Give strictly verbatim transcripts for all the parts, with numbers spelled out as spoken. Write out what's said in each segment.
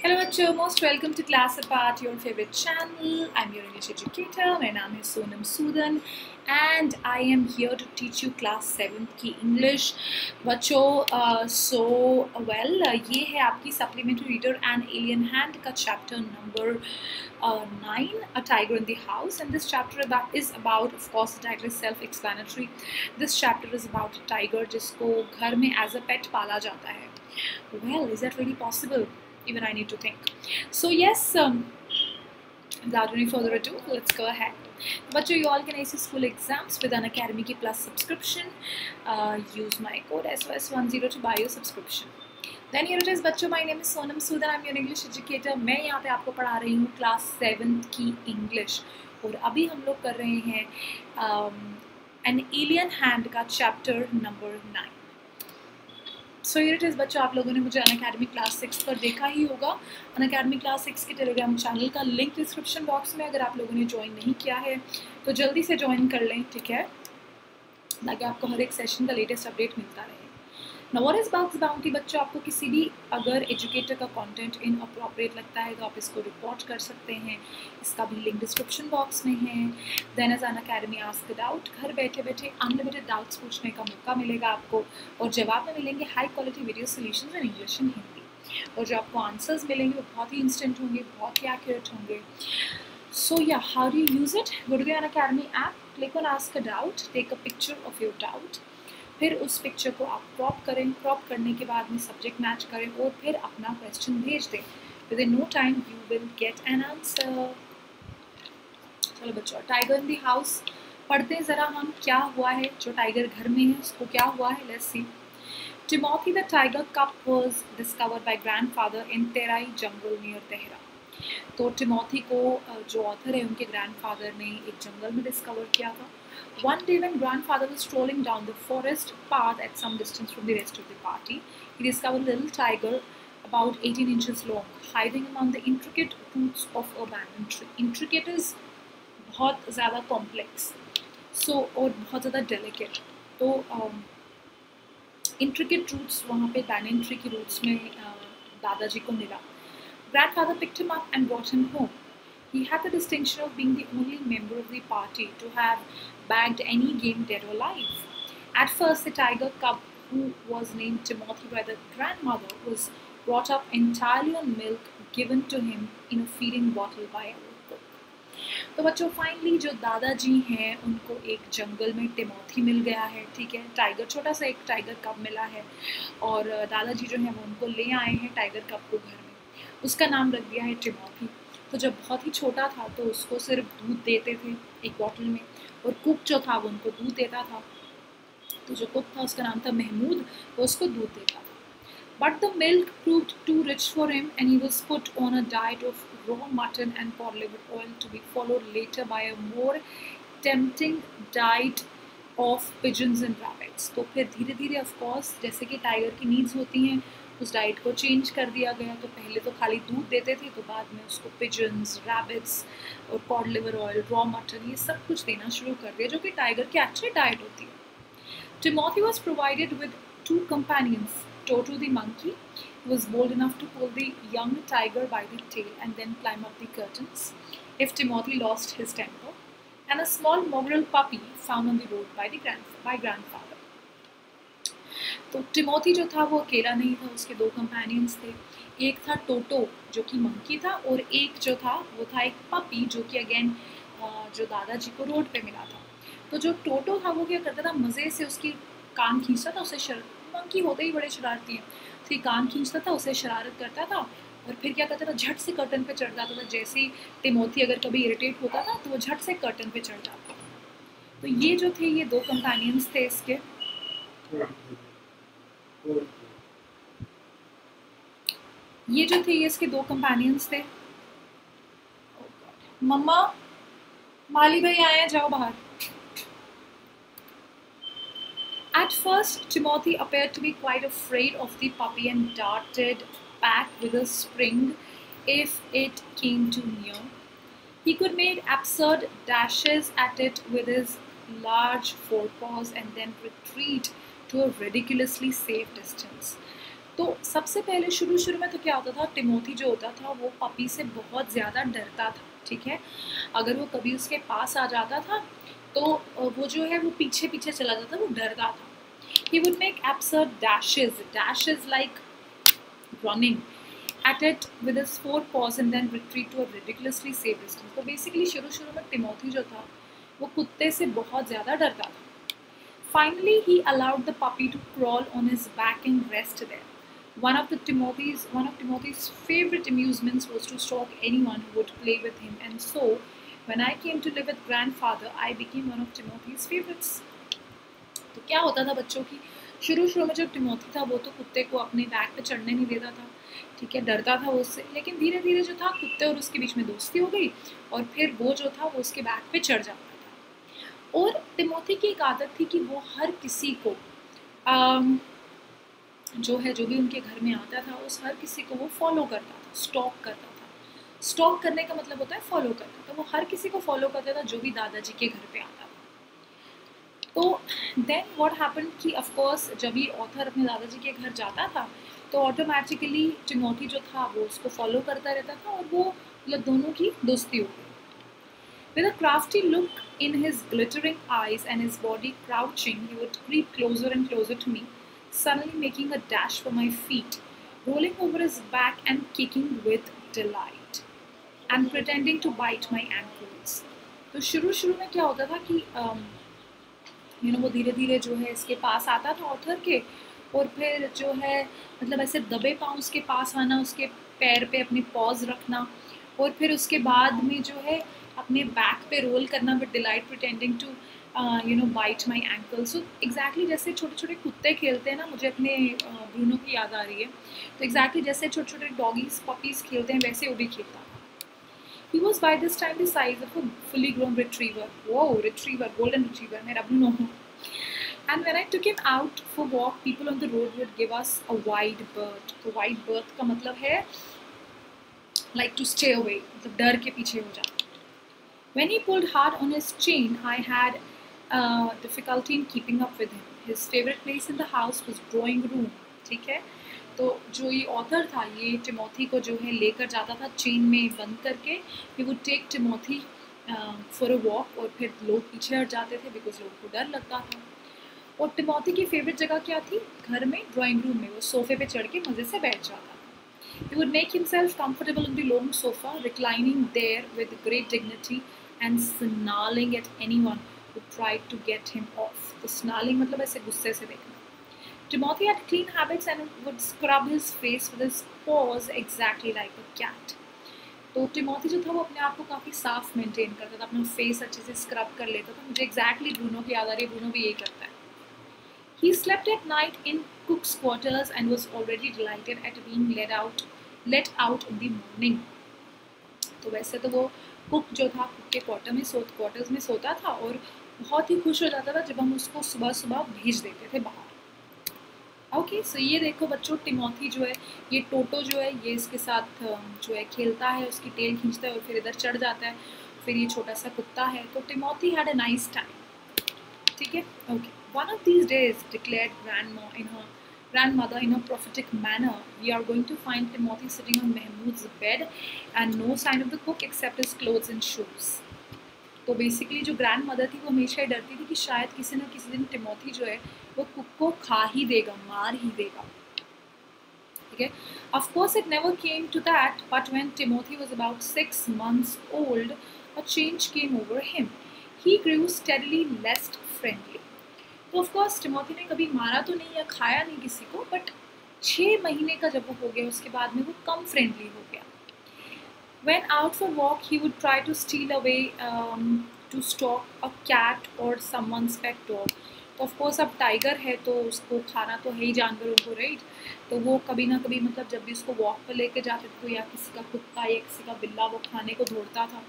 Hello बच्चों, most welcome to Class Apart, your favorite channel. I'm your English educator. मेरा नाम है Sonam Sudan and I am here to teach you class seventh की English. बच्चों, uh, so well, uh, ये है आपकी supplementary reader and alien hand का chapter number uh, nine, a tiger in the house. And this chapter about is about, of course, the title is self-explanatory. This chapter is about a tiger जिसको घर में as a pet पाला जाता है. Well, is that really possible? Even I need to think. So yes, um, without any further ado, let's go ahead. Bachcho, you all can ace school exams with an Academy Ki Plus subscription. Uh, use my code S O S ten to buy your subscription. Then here it is, बच्चों, my name is Sonam Sudan. I'm your English educator. मैं यहाँ पे आपको पढ़ा रही हूँ class seventh की English. और अभी हम लोग कर रहे हैं um, an alien hand का chapter number nine. So here it is बच्चों, आप लोगों ने मुझे अनअकैडमी क्लास सिक्स पर देखा ही होगा. अनअकैडमी क्लास सिक्स के टेलीग्राम चैनल का लिंक डिस्क्रिप्शन बॉक्स में, अगर आप लोगों ने ज्वाइन नहीं किया है तो जल्दी से ज्वाइन कर लें, ठीक है, ताकि आपको हर एक सेशन का लेटेस्ट अपडेट मिलता रहे. Now what is bugs bounty बच्चों, आपको किसी भी अगर एजुकेटर का कंटेंट इनअप्रोप्रिएट लगता है तो आप इसको रिपोर्ट कर सकते हैं. इसका भी लिंक डिस्क्रिप्शन बॉक्स में है. Then as Unacademy ask doubt, घर बैठे बैठे अनलिमिटेड डाउट्स पूछने का मौका मिलेगा आपको, और जवाब में मिलेंगे high quality video solutions in English and Hindi. और जो आपको आंसर्स मिलेंगे वो बहुत ही इंस्टेंट होंगे, बहुत ही एक्यूरेट होंगे. So yeah, how do you use it? Go to the Unacademy app, click on ask a doubt, take a picture of your doubt. फिर उस पिक्चर को आप क्रॉप करें. क्रॉप करने के बाद में सब्जेक्ट मैच करें और फिर अपना क्वेश्चन भेज दें. Within no time you will get an answer. चलो बच्चों, टाइगर इन द हाउस पढ़ते हैं ज़रा हम, क्या हुआ है. जो टाइगर घर में है उसको क्या हुआ है, let's see. Timothy the tiger cub was discovered by grandfather in Terai jungle near Dehra. तो टिमोथी को जो ऑथर है उनके ग्रैंडफादर ने एक जंगल में डिस्कवर किया था. One day when grandfather was strolling down the forest path at some distance from the rest of the party, he discovered a little tiger about eighteen inches long, hiding among the intricate roots of a banyan tree. Intricate is बहुत ज़्यादा complex, so और बहुत ज़्यादा delicate. तो um, intricate roots वहाँ पे banyan tree की roots में uh, दादाजी को मिला. Grandfather picked him up and brought him home. He had the distinction of being the only member of the party to have bagged any game dead or alive. At first, the tiger cub, who was named Timothy by the grandmother, was brought up entirely on milk given to him in a feeding bottle by a cook. तो बच्चों, finally जो दादाजी हैं उनको एक जंगल में Timothy मिल गया है, ठीक है. टाइगर, छोटा सा एक टाइगर कब मिला है, और दादाजी जो है वो उनको ले आए हैं टाइगर कब को घर में. उसका नाम रख दिया है टिमोथी. तो जब बहुत ही छोटा था तो उसको सिर्फ दूध देते थे एक बॉटल में, और कुक जो था वो उनको दूध देता था. तो जो कुक था उसका नाम था महमूद, वो उसको दूध देता था. But the milk proved too rich for him and he was put on a diet of raw mutton and cod liver oil to be followed later by a more tempting diet of pigeons and rabbits. तो फिर धीरे धीरे of course जैसे कि tiger की needs होती हैं उस डाइट को चेंज कर दिया गया. तो पहले तो खाली दूध देते थे, तो बाद में उसको पिजन्स, रैबिट्स और cod liver oil, raw mutton, ये सब कुछ देना शुरू कर दिया, जो कि टाइगर की एक्चुअली डाइट होती है. Timothy was provided with two companions, Toto the monkey, who was bold enough to pull the young tiger by the tail and then climb up the curtains if Timothy lost his temper, and a small mongrel puppy found on the road by the grand by grandfather. तो Timothy जो था वो अकेला नहीं था, उसके दो companions थे. एक था टोटो जो कि मंकी था, और एक जो था वो था एक पपी जो कि अगेन जो दादाजी को रोड पे मिला था. तो जो टोटो था वो क्या करता था, मज़े से उसकी कान खींचता था. उसे शर मंकी होते ही बड़े शरारती हैं, उसकी कान खींचता था, उसे शरारत करता था, और फिर क्या करता था, झट से कर्टन पे चढ़ जाता था. जैसे ही टिमोथी अगर कभी इरिटेट होता था तो वो झट से कर्टन पे चढ़ जाता था. तो ये जो थे ये दो कंपेनियंस थे इसके. ये जो थे ये इसके दो कंपेनियंस थे. मम्मा, माली भाई आए हैं, जाओ बाहर. At first, Timothy appeared to be quite afraid of the puppy and darted back with a spring if it came too near. He could make absurd dashes at it with his large forepaws and then retreat to a ridiculously safe distance. तो सबसे पहले शुरू शुरू में तो क्या होता था, टिमोथी जो होता था वो पपी से बहुत ज़्यादा डरता था, ठीक है। अगर वो कभी उसके पास आ जाता था तो वो जो है वो पीछे पीछे चला जाता, वो डरता था। He would make absurd dashes, dashes like running at it with his four paws and then retreat to a ridiculously safe distance. तो basically शुरू शुरू में टिमोथी जो था वो कुत्ते से बहुत ज़्यादा डरता था. Finally, he allowed the puppy to crawl on his back and rest there. One of the Timothy's one of Timothy's favorite amusements was to stalk anyone who would play with him, and so when I came to live with grandfather, I became one of Timothy's favorites. तो क्या होता था बच्चों की, शुरू शुरू में जब टिमोथी था वो तो कुत्ते को अपने बैक पे चढ़ने नहीं देता था, ठीक है, डरता था वो उससे, लेकिन धीरे धीरे जो था कुत्ते और उसके बीच में दोस्ती हो गई और फिर वो जो था वो उसके बैक पे चढ़ जाता था. और टिमोथी की एक आदत थी कि वो हर किसी को आम, जो है जो भी उनके घर में आता था उस हर किसी को वो फॉलो करता था, स्टॉक करता था. स्टॉक करने का मतलब होता है फॉलो करता था. वो हर किसी को फॉलो करता था जो भी दादाजी के घर पे आता था. तो देन व्हाट हैपन कि ऑफ कोर्स जब ये ऑथर अपने दादाजी के घर जाता था तो ऑटोमेटिकली टिमोथी जो था वो उसको फॉलो करता रहता था और वो मतलब दोनों की दोस्ती हो गई. With a crafty look in his glittering eyes and his body crouching, he would creep closer and closer to me, suddenly making a dash for my feet, rolling over his back and kicking with delight, and pretending to bite my ankles. तो शुरू शुरू में क्या होता था कि um, you know वो धीरे धीरे जो है इसके पास आता था ऑथर के, और फिर जो है मतलब ऐसे दबे पाँव उसके पास आना, उसके पैर पे अपने पॉज रखना और फिर उसके बाद में जो है अपने बैक पे रोल करना with delight pretending to you know bite my ankle. So exactly जैसे छोटे छोटे कुत्ते खेलते हैं ना, मुझे अपने ब्रूनो uh, की याद आ रही है. तो एग्जैक्टली exactly जैसे छोटे छोटे डॉगीज पपीज़ खेलते हैं वैसे वो भी खेलता था. He was by this time the size of a fully grown retriever. Whoa, retriever, golden retriever, मेरा Bruno. And when I took him out for walk, people on the road would give us a wide berth. तो wide berth का मतलब है like to stay away, मतलब डर के पीछे हो जाना. When he pulled hard on his chain, I had uh, difficulty in keeping up with him. His favorite place in the house was drawing room. ठीक है, तो जो ये ऑथर था ये टिमोथी को जो है लेकर जाता था चेन में बंद करके. He would take Timothy for a walk और फिर लोग पीछे हट जाते थे बिकॉज लोगों को डर लगता था. और टिमोथी की फेवरेट जगह क्या थी, घर में ड्राइंग रूम में वो सोफे पे चढ़ के मज़े से बैठ जाता था. He would make himself comfortable on the long sofa, reclining there with great dignity and snarling at anyone who tried to get him off. तो snarling मतलब ऐसे गुस्से से देखना. Timothy had clean habits and would scrub his face with his paws exactly like a cat. तो Timothy जो था वो अपने आप को काफ़ी साफ मेंटेन करता था, अपना फेस अच्छे से स्क्रब कर लेता था. मुझे एग्जैक्टली ब्रूनो की याद आ रही है, ब्रूनो भी यही करता है. He slept at night in cook's quarters and was already delighted at being let out, let out in the morning. तो वैसे तो वो कुक जो था कुक के क्वार्टर में सो क्वार्टर्स में सोता था और बहुत ही खुश हो जाता था जब हम उसको सुबह सुबह भेज देते थे बाहर. ओके okay, सो so ये देखो बच्चों, टिमोथी जो है ये टोटो जो है ये इसके साथ जो है खेलता है, उसकी टेल खींचता है और फिर इधर चढ़ जाता है. फिर ये छोटा सा कुत्ता है. तो Timothy had a nice time. ठीक है, okay. One of these days declared grandma in her grandmother in a prophetic manner, we are going to find Timothy sitting on Mahmood's bed and no sign of the cook except his clothes and shoes. तो basically जो grandmother थी वो हमेशा ही डरती थी कि शायद किसी न किसी दिन टिमोथी जो है वो कुक को खा ही देगा, मार ही देगा. ठीक है. Of course it never came to that, but when Timothy was about six months old a change came over him. He grew steadily less friendly. तो ऑफ कोर्स टिमोथी ने कभी मारा तो नहीं या खाया नहीं किसी को, बट छः महीने का जब वो हो गया उसके बाद में वो कम फ्रेंडली हो गया. When out for walk, he would try to steal away um, to stalk a cat or someone's pet dog. तो ऑफ कोर्स अब टाइगर है तो उसको खाना तो है ही जानवरों को, राइट. तो वो कभी ना कभी मतलब जब भी उसको वॉक पर लेके जाते थे तो या किसी का कुत्ता या किसी का बिल्ला वो खाने को दौड़ता था.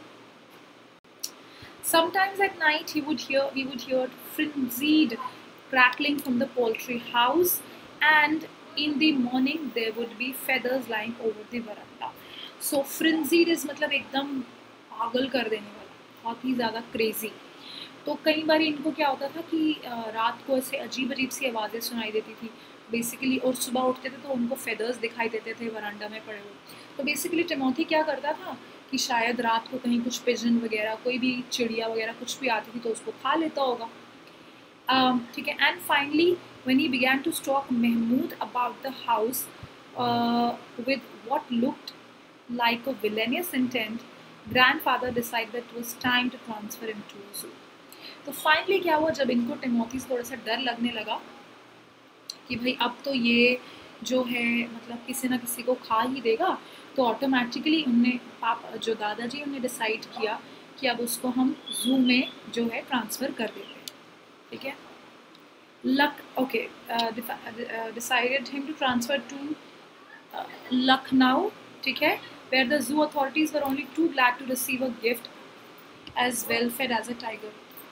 Sometimes at night he would hear he would hear frenzied crackling from the poultry house, and in the morning there would be feathers lying over the veranda. So frenzied is मतलब एकदम पागल कर देने वाला, बहुत ही ज़्यादा क्रेजी. तो कई बार इनको क्या होता था कि रात को ऐसे अजीब अजीब सी आवाज़ें सुनाई देती थी, बेसिकली, और सुबह उठते थे तो उनको फेदर्स दिखाई देते थे वरांडा में पड़े हुए। तो बेसिकली टिमोथी क्या करता था कि शायद रात को कहीं कुछ पिजन वगैरह, कोई भी चिड़िया वगैरह कुछ भी आती थी तो उसको खा लेता होगा, ठीक है। And finally when he began to stalk Mahmood about the house with what looked like a villainous intent, grandfather decided that it was time to transfer him to a zoo. तो फाइनली क्या हुआ, जब इनको टिमोथी से थोड़ा सा डर लगने लगा कि भाई अब तो ये जो है मतलब किसी ना किसी को खा ही देगा, तो ऑटोमेटिकली उनने पापा जो दादाजी उन्होंने डिसाइड किया कि अब उसको हम जू में जो है ट्रांसफ़र कर देते हैं, ठीक है। Luck okay decided him to transfer to Lucknow, ठीक है, where the zoo authorities were only too glad to receive a gift as well fed as a tiger.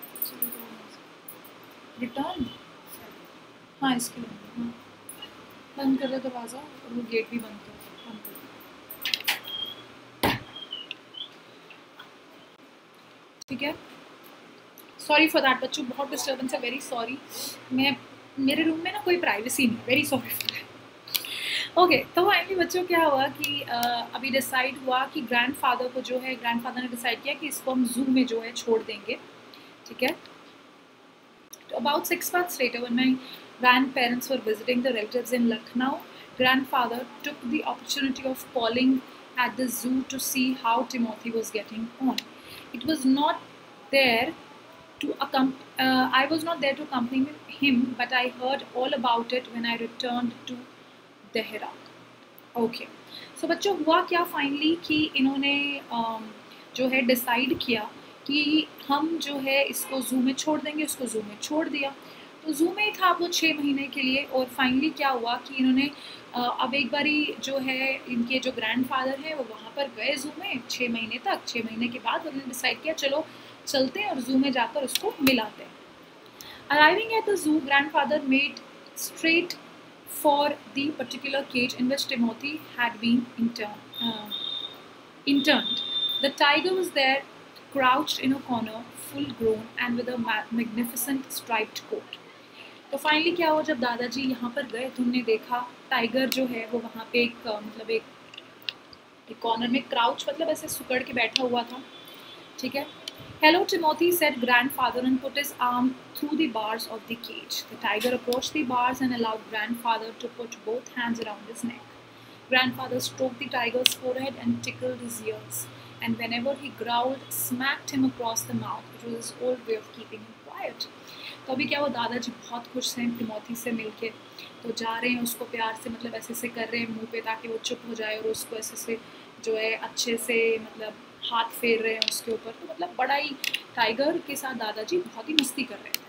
Return. हाँ इसके लिए हाँ बंद कर दो दरवाज़ा और वो गेट भी बंद कर बंद कर ठीक है। सॉरी फॉर दैट बच्चों, बहुत डिस्टर्बेंस है, वेरी सॉरी। मैं मेरे रूम में ना कोई प्राइवेसी नहीं, very sorry for that. Okay okay, तो फाइनली बच्चों क्या हुआ कि uh, अभी डिसाइड हुआ कि ग्रैंडफादर को जो है ग्रैंडफादर ने डिसाइड किया कि इसको हम जू में जो है छोड़ देंगे, ठीक है। तो about six months later when my grandparents were visiting the relatives in Lucknow, grandfather took the opportunity of calling at the zoo to see how Timothy was getting on. It was not there to accompany uh, I was not there to accompany him, but I heard all about it when I returned to Dehra. Okay so बच्चों हुआ क्या finally कि इन्होंने um, जो है decide किया कि हम जो है इसको जू में छोड़ देंगे, उसको जू में छोड़ दिया। तो जू में ही था वो छः महीने के लिए। और फाइनली क्या हुआ कि इन्होंने uh, अब एक बारी जो है इनके जो ग्रैंडफादर हैं वो वहाँ पर गए जू में छः महीने तक। छः महीने के बाद उन्होंने डिसाइड किया चलो चलते हैं और जू में जाकर उसको मिलाते हैं। Arriving at the zoo, grandfather made straight for the particular cage in which Timothy had been interned. Uh, interned. The tiger was there, crouched in a corner, full grown and with a magnificent striped coat. तो finally क्या हुआ, जब दादाजी यहाँ पर गए तो उन्होंने देखा टाइगर जो है वो वहाँ पे एक मतलब एक कॉर्नर में क्राउच मतलब ऐसे सुकड़ के बैठा हुआ था, ठीक है। Hello, Timothy, said grandfather and put his arm through the bars of the cage. The tiger approached the bars and allowed grandfather to put both hands around his neck. Grandfather stroked the tiger's forehead and tickled his ears, and whenever he growled, smacked him across the mouth. It was his old way of keeping him quiet. तो अभी क्या हुआ, दादाजी बहुत खुश हैं Timothy से मिलके, तो जा रहे हैं उसको प्यार से मतलब ऐसे से कर रहे हैं मुंह पे ताकि वो चुप हो जाए, और उसको ऐसे से जो है अच्छे से मतलब हाथ फेर रहे हैं उसके ऊपर। तो मतलब बड़ा ही टाइगर के साथ दादाजी बहुत ही मस्ती कर रहे थे।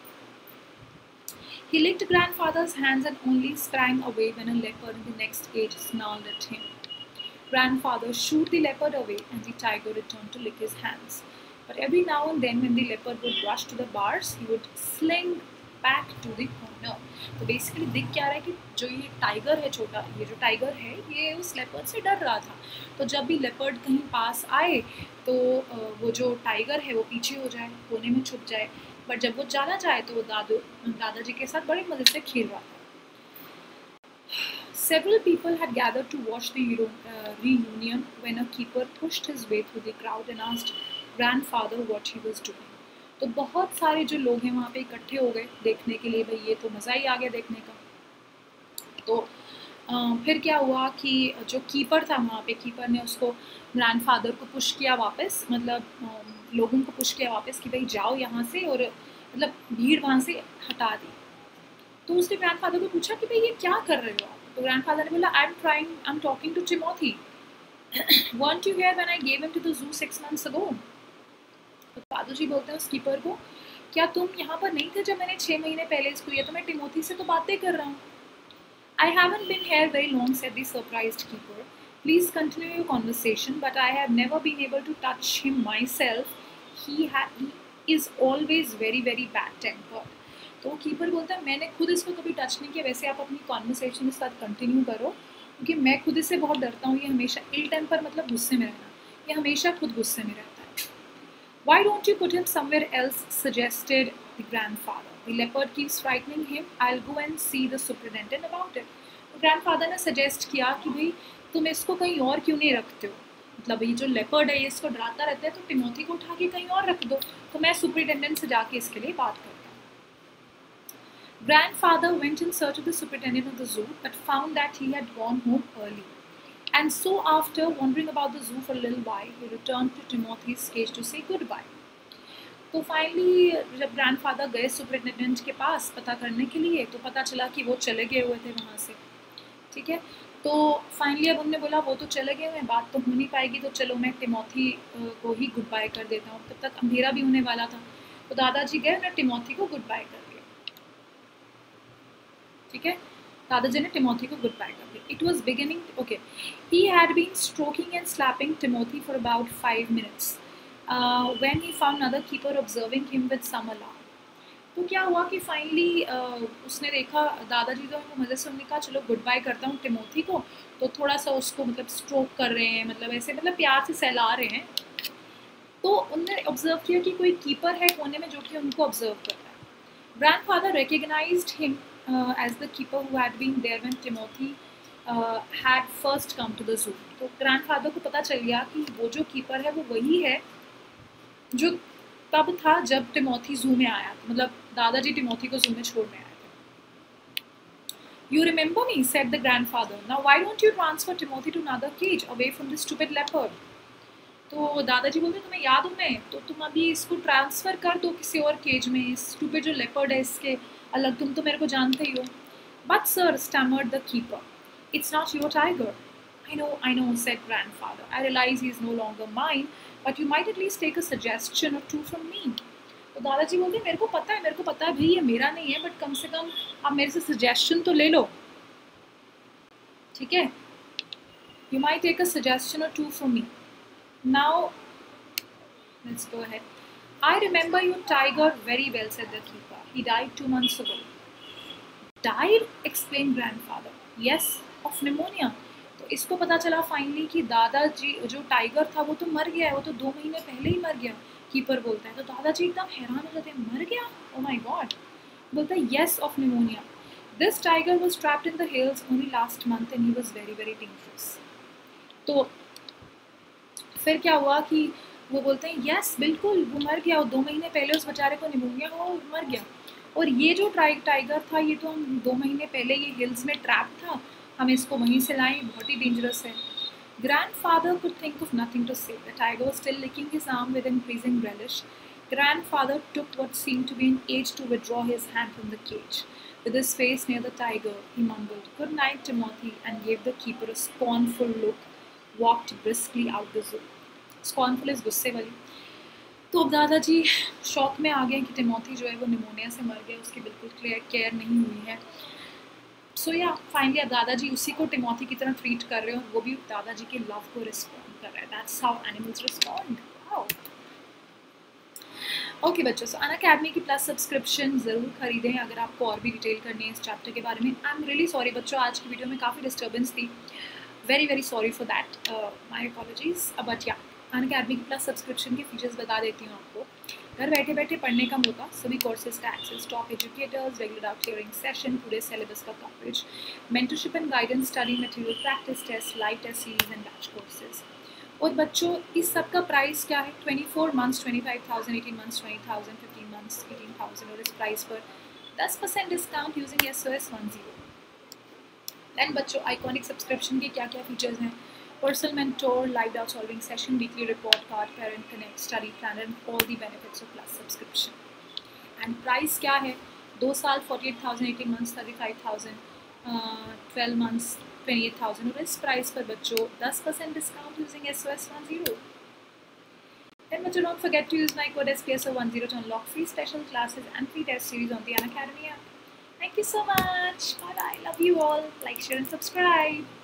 He licked grandfather's hands and only sprang away when a leopard in the next cage snarled at him. Grandfather shooed the leopard away and the tiger returned to lick his hands. But every now and then when the leopard would rush to the bars, he would sling back to the corner. तो basically दिख क्या रहा है कि जो ये tiger है छोटा, ये जो टाइगर है ये उस लेपर्ड से डर रहा था। तो जब भी लेपर्ड कहीं पास आए तो वो जो टाइगर है वो पीछे हो जाए, कोने में छुप जाए, बट जब वो जाना चाहे तो वो दादू दादाजी के साथ बड़े मज़े से खेल रहा था। Several people had gathered to watch the uh, reunion when a keeper pushed his way through the crowd and asked grandfather what he was doing. तो बहुत सारे जो लोग हैं वहाँ पे इकट्ठे हो गए देखने के लिए, भाई ये तो मज़ा ही आ गया देखने का। तो आ, फिर क्या हुआ कि जो कीपर था वहाँ पे, कीपर ने उसको ग्रैंडफादर को पुश किया वापस, मतलब आ, लोगों को पुश किया वापस कि भाई जाओ यहाँ से, और मतलब भीड़ वहाँ से हटा दी। तो उसने ग्रैंडफादर को पूछा कि भाई ये क्या कर रहे हो आप? तो ग्रैंडफादर ने बोला I am trying I am talking to Timothy, weren't you here when I gave him to the zoo six months ago? तो दादाजी बोलते हैं उस कीपर को, क्या तुम यहाँ पर नहीं थे जब मैंने छः महीने पहले इसको दिया? तो मैं टिमोथी से तो बातें कर रहा हूँ। I haven't been here very long, said the surprised keeper. Please continue your conversation, but I have never been able to touch him myself. He ha he is always very very bad tempered. तो keeper बोलता है मैंने खुद इसको कभी touch नहीं किया, वैसे आप अपनी कॉन्वर्सेशन के साथ कंटिन्यू करो, क्योंकि मैं खुद इससे बहुत डरता हूँ। ये हमेशा इल टेम्पर मतलब गुस्से में रहना, ये हमेशा खुद गुस्से में रहता है। Why don't you put him somewhere else, suggested the grandfather. The leopard keeps frightening him. I'll go and see the superintendent about it. Grandfather ने सजेस्ट किया कि भाई तुम इसको कहीं और क्यों नहीं रखते हो, मतलब ये जो लेपर्ड है ये इसको डराता रहता है, तो टिमोथी को उठा के कहीं और रख दो, तो मैं सुपरिटेंडेंट से जाके इसके लिए बात करता हूँ. Grandfather went in search of the superintendent of the zoo, but found that he had gone home early. And so after wandering about the zoo for a little while, he returned to Timothy's cage to say goodbye. तो finally जब grandfather गए superintendent के पास पता करने के लिए, तो पता चला कि वो चले गए हुए थे वहाँ से. ठीक है, तो फाइनली अब उन्होंने बोला वो तो चले गए हैं, बात तो हो नहीं पाएगी, तो चलो मैं टिमोथी को ही गुड बाय कर देता हूँ. तब तक अंधेरा भी होने वाला था, तो दादाजी गए उन्हें टिमोथी को गुड बाय कर दिया. ठीक है, दादाजी ने टिमोथी को गुड बाय कर दिया. It was beginning okay. He had been stroking and slapping Timothy for about five minutes when he found another keeper observing him with some alarm. तो क्या हुआ कि फाइनली uh, उसने देखा, दादाजी जो है वो मज़े से उन्होंने कहा चलो गुड बाय करता हूँ टिमोथी को, तो थोड़ा सा उसको मतलब स्ट्रोक कर रहे हैं, मतलब ऐसे मतलब प्यार से सहला रहे हैं. तो उन्होंने ऑब्जर्व किया कि कोई कीपर है कोने में जो कि उनको ऑब्जर्व कर रहा है. Grandfather recognised him as the keeper who had been there when Timothy had first come to the zoo. तो ग्रैंडफादर को पता चल गया कि वो जो कीपर है वो वही है जो तब था जब टिमोथी जू में आया, मतलब दादाजी टिमोथी को जू में छोड़ने आए थे. You remember me, said the grandfather. Now why don't you transfer Timothy to another cage away from this stupid leopard? तो दादाजी बोलते तुम्हें याद हूँ मैं, तो तुम अभी इसको ट्रांसफ़र कर दो किसी और केज में, इस स्टूपिड जो लेपर्ड है इसके अलग, तुम तो मेरे को जानते ही हो. But sir, stammered the keeper, it's not your tiger. I know, I know, said grandfather. I realize he is no longer mine, but you might at least take a suggestion or two from me. तो दादाजी बोलते मेरे को पता है, मेरे को पता है भाई ये मेरा नहीं है, बट कम से कम आप मेरे से सजेशन तो ले लो. ठीक है, you might take a suggestion or two from me. Now, let's go ahead. I remember your tiger very well, said the keeper. He died two months ago. Died? Exclaimed grandfather. Yes, of pneumonia. तो इसको पता चला finally कि दादाजी जो tiger था वो तो मर गया है, वो तो दो महीने पहले ही मर गया. कीपर बोलता है, तो दादाजी एकदम हैरान हो जाते हैं, मर गया? Oh my God. बोलता है yes, of pneumonia. This tiger was trapped in the hills only last month and he was very very dangerous. तो फिर क्या हुआ कि वो बोलते हैं यस बिल्कुल वो मर गया, और दो महीने पहले उस बेचारे को निमोनिया हुआ और मर गया. और ये जो ट्राइ टाइगर था ये तो हम दो महीने पहले ये हिल्स में ट्रैप था, हम इसको वहीं से लाए, बहुत ही डेंजरस है. Grandfather could think of nothing to say. The tiger was still licking his arm with increasing relish. Grandfather took what seemed to be an age to withdraw his hand from the cage. With his face near the tiger, he mumbled, "Good night, Timothy," and gave the keeper a scornful look. Walked briskly out the zoo. Scornful is गुस्से वाली. तो अब दादाजी shock में आ गए कि Timothy जो है वो निमोनिया से मर गया, उसकी बिल्कुल केयर नहीं हुई है. सो या फाइनली अब दादाजी उसी को टिमोथी की तरह ट्रीट कर रहे हैं और वो भी दादाजी के लव को रिस्पॉन्ड कर रहा है. That's how animals respond. Wow. Okay बच्चों, सो अनअकैडमी की प्लस सब्सक्रिप्शन ज़रूर खरीदें अगर आपको और भी डिटेल करनी है इस चैप्टर के बारे में. आई एम रियली सॉरी बच्चों, आज की वीडियो में काफ़ी डिस्टर्बेंस थी. Very very sorry for that, my apologies. But yeah Unacademy की प्लस सब्सक्रिप्शन के फीचर्स बता देती हूँ आपको. घर बैठे बैठे पढ़ने का मौका, सभी कोर्सेज का access, top educators, regular doubt clearing session, पूरे सिलेबस का coverage, mentorship and guidance, study material, practice test, live test series and batch courses. और बच्चों इस सब का प्राइस क्या है? Twenty four months twenty five thousand, eighteen months twenty thousand, fifteen months eighteen thousand. और इस प्राइस पर ten percent discount using S O S one zero. Then बच्चों आइकॉनिक सब्सक्रिप्शन के क्या क्या फीचर्स हैं? Personal mentor, live doubt solving session, weekly report card, parent connect, study planner, and all the benefits of plus subscription. And price क्या है? दो साल forty-eight thousand, eighteen months thirty-five thousand, uh, twelve months twenty-eight thousand. और इस price पर बच्चों ten percent discount using S O S one zero. Then बच्चों don't forget to use my code S P S O one zero to unlock free special classes and free test series on the Unacademy app. Thank you so much. Bye bye. Love you all. Like, share, and subscribe.